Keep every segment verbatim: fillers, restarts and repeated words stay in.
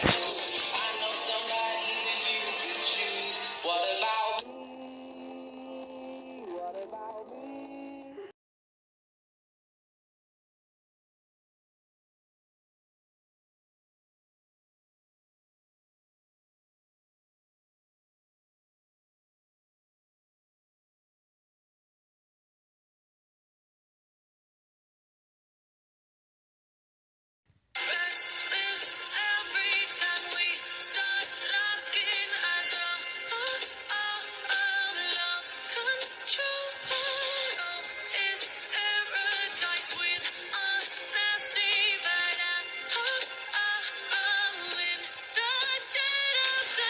I know somebody that you could choose. What about me? What about me? Restless every time we start looking as though oh, oh, oh, lost control. Oh, it's paradise with honesty, but I oh, oh, oh, in the dead of the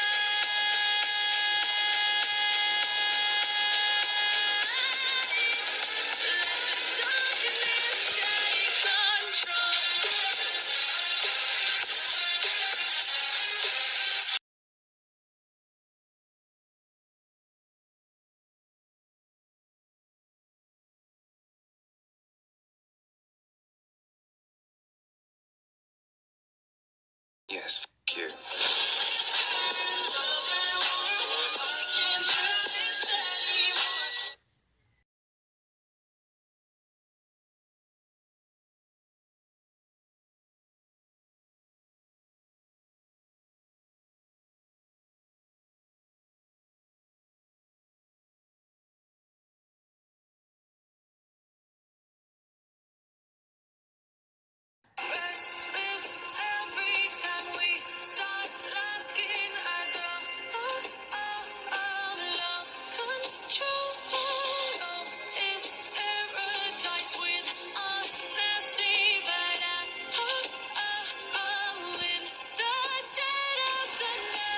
night. Let the darkness take control. Yes, f you. Restless every time we start looking as though oh, oh, oh, lost control. Oh, it's paradise with honesty, but I oh, oh, oh, in the dead of the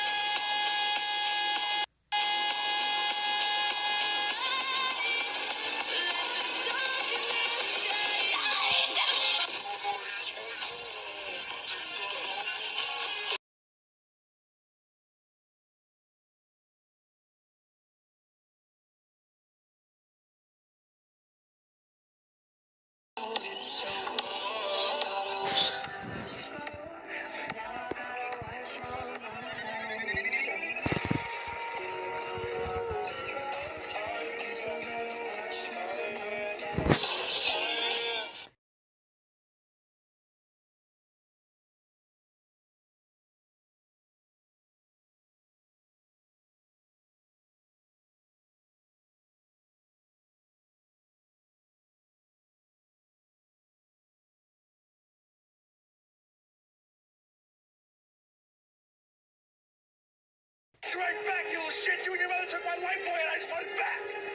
night. Let the darkness take Right back, you little shit! You and your mother took my life away and I just want it back!